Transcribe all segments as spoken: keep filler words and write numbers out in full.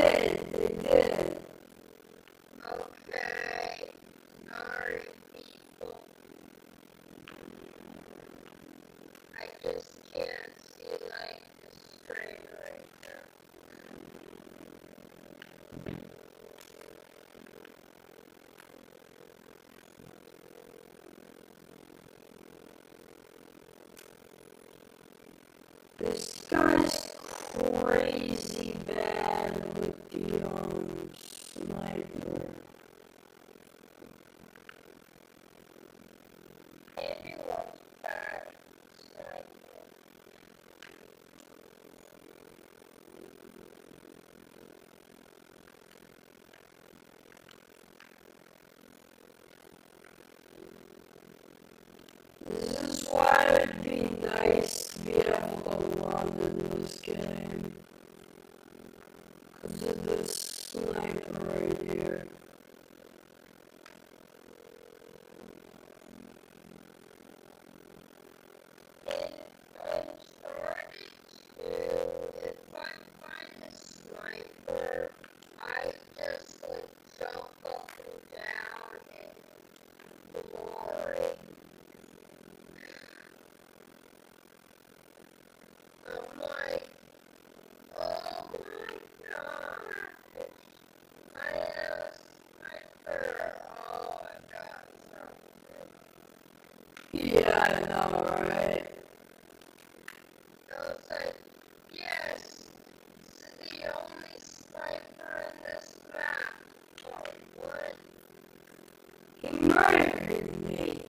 did, they did. Okay. Alright, people. I just can't see, like, the screen right now. This guy's crazy bad with the um, sniper. Anyone's bad sniper. This is why it'd be nice to be able to run in this game. Because of this sniper right here. And I'm trying to, if I find a sniper, I just like jump up and down and glory. I'm like, oh my god, I have a sniper, oh I got something. Yeah, I know, right? I was like, yes, this is the only sniper in this map. Oh, what? He murdered me.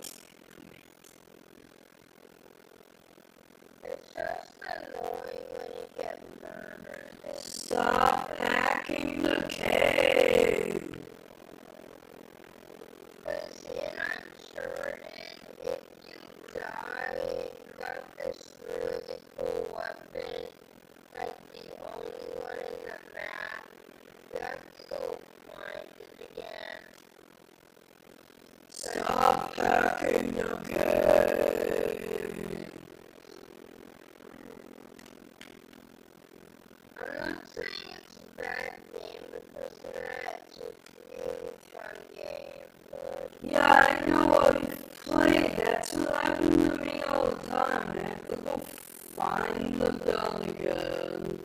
It's just annoying when you get murdered. Stop hacking the cave. See, and I'm sure that if you die, you got this really cool weapon, like the only one in the map, you have to go find it again. Stop hacking the cave. I'm not saying it's a bad game because they're actually creating fun game, but Yeah, I know you've played. That's what happens to me all the time. I have to go find the gun again.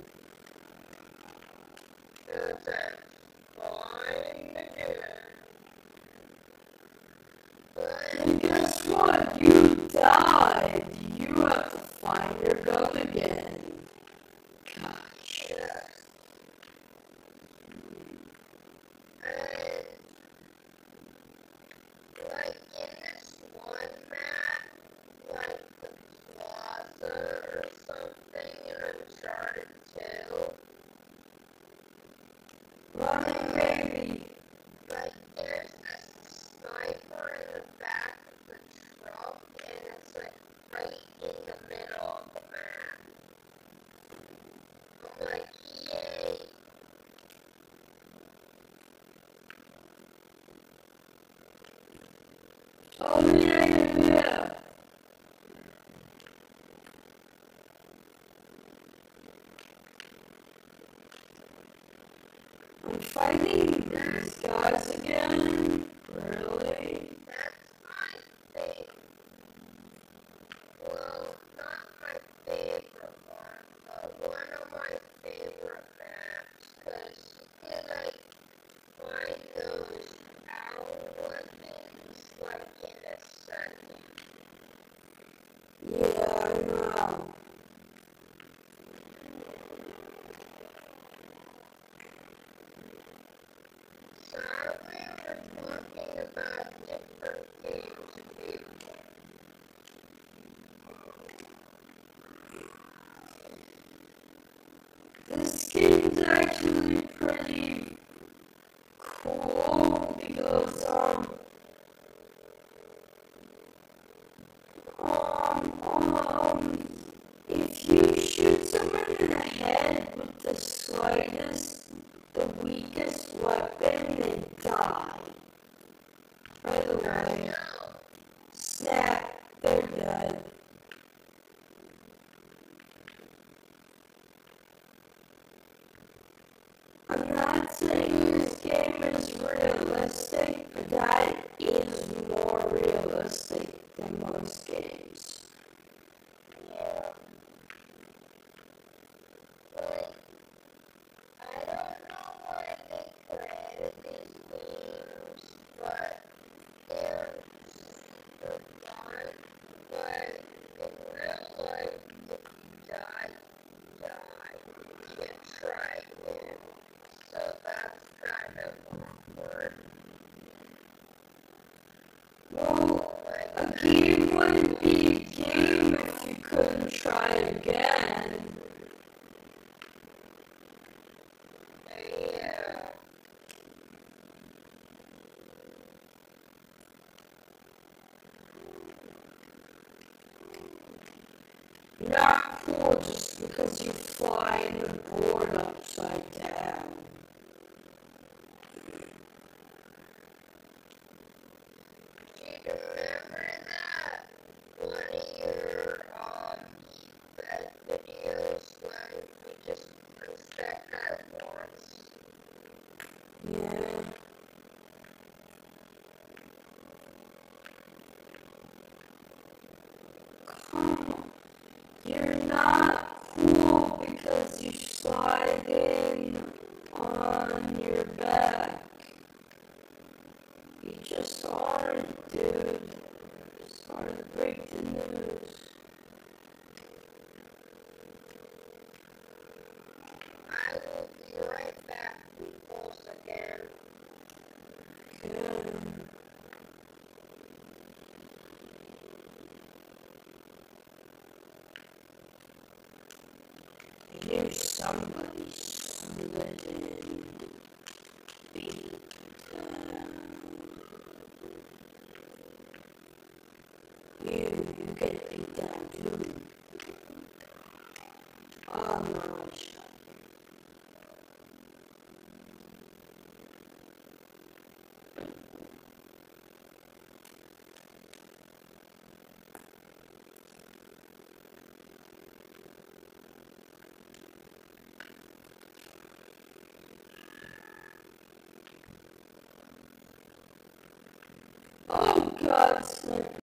that's fine. But And guess what? You died. You have to find your gun again. Gosh. yeah. And like in this one map, like the plaza or something in Uncharted two, Running maybe. like there's this sniper in the back of the truck and it's like right in the middle of the map. I'm like, yay. Oh yeah, yeah, yeah. I'm fighting these guys again. Really? That's my favorite. Well, not my favorite one, but one of my favorite maps because you can like find those power weapons like in a second. Yeah, I know. So we were wouldn't be a game if you couldn't try again. Yeah. You're not cool just because you're flying the board upside down. Do you remember that one of your um bad videos when we just reset our boards? Yeah. Come on. You're not cool because you slide in on your back. You just aren't, dude. Sorry to break the news. I will be right back, peoples, again. Um, Here's somebody sliding. Beat down. You, you get beat down too. Oh no, shut Oh God, Sniper.